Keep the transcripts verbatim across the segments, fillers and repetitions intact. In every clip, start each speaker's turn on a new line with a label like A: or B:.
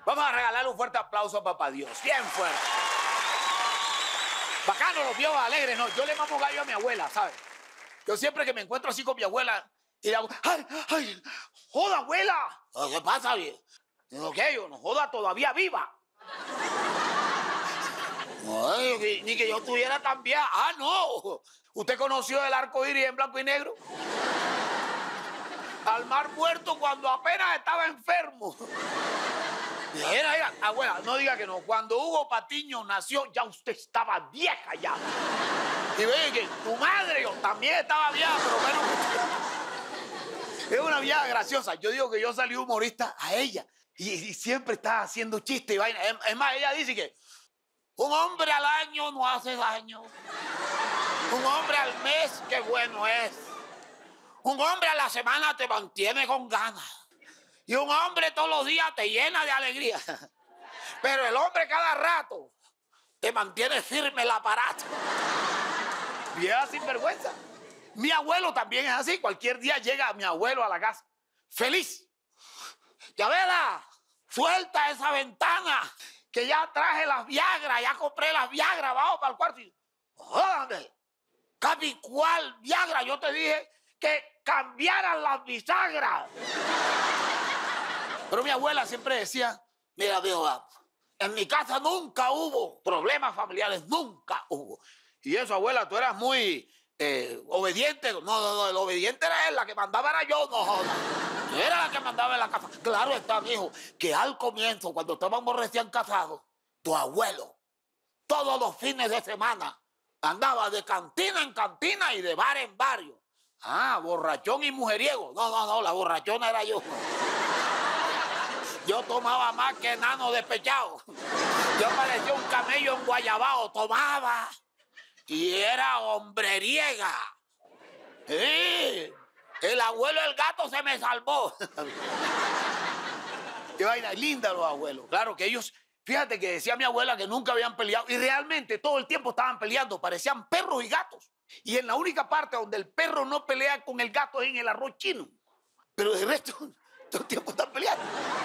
A: Vamos a regalarle un fuerte aplauso a Papá Dios. Bien fuerte. Bacano, los vio alegres. No, yo le mamo gallo a mi abuela, ¿sabes? Yo siempre que me encuentro así con mi abuela y le hago, ¡ay, ay! ¡Joda, abuela! ¿Qué pasa, viejo? Digo, ¿qué? Yo no joda, todavía viva. Ay, ni, ni que yo estuviera tan vieja. Ah, no. ¿Usted conoció el arco iris en blanco y negro? Al mar muerto cuando apenas estaba enfermo. Mira, mira, abuela, no diga que no. Cuando Hugo Patiño nació, ya usted estaba vieja ya. Y ve que tu madre yo también estaba vieja, pero menos que... Es una vieja graciosa. Yo digo que yo salí humorista a ella. Y, y siempre está haciendo chistes y vaina. Es, es más, ella dice que un hombre al año no hace daño. Un hombre al mes, qué bueno es. Un hombre a la semana te mantiene con ganas. Y un hombre todos los días te llena de alegría. Pero el hombre cada rato te mantiene firme el aparato. Vieja sinvergüenza. Mi abuelo también es así. Cualquier día llega mi abuelo a la casa. Feliz. Llavela, suelta esa ventana. Que ya traje las Viagra. Ya compré las Viagra. Vamos para el cuarto. Y, jódame. Capi, ¿cuál Viagra? Yo te dije que cambiaran las bisagras. Pero mi abuela siempre decía, mira, viejo, en mi casa nunca hubo problemas familiares, nunca hubo. Y eso, abuela, tú eras muy eh, obediente. No, no, no, el obediente era él, la que mandaba era yo, no jodas. Yo era la que mandaba en la casa. Claro está, mijo, que al comienzo, cuando estábamos recién casados, tu abuelo, todos los fines de semana, andaba de cantina en cantina y de bar en barrio. Ah, borrachón y mujeriego. No, no, no, la borrachona era yo. Yo tomaba más que enano despechado. Yo parecía un camello en Guayabao. Tomaba y era hombreriega. Sí, el abuelo el gato se me salvó. Qué vaina linda los abuelos. Claro que ellos, fíjate que decía mi abuela que nunca habían peleado. Y realmente todo el tiempo estaban peleando. Parecían perros y gatos. Y en la única parte donde el perro no pelea con el gato es en el arroz chino. Pero de resto, todo el tiempo están peleando.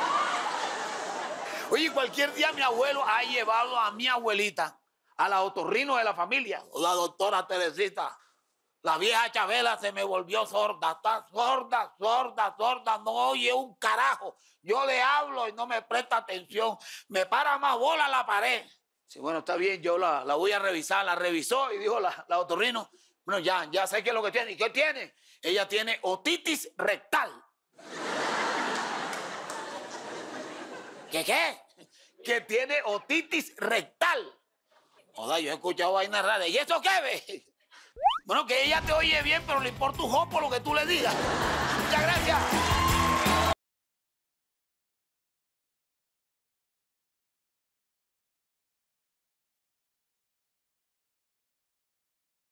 A: Oye, cualquier día mi abuelo ha llevado a mi abuelita a la otorrino de la familia. La doctora Teresita, la vieja Chabela se me volvió sorda. Está sorda, sorda, sorda. No oye un carajo. Yo le hablo y no me presta atención. Me para más bola la pared. Sí, bueno, está bien, yo la, la voy a revisar. La revisó y dijo la, la otorrino, bueno, ya, ya sé qué es lo que tiene. ¿Y qué tiene? Ella tiene otitis rectal. ¿Qué qué? Que tiene otitis rectal. Joder, yo he escuchado vainas raras. ¿Y eso qué ve? Bueno, que ella te oye bien, pero le importa un jopo lo que tú le digas. Muchas gracias.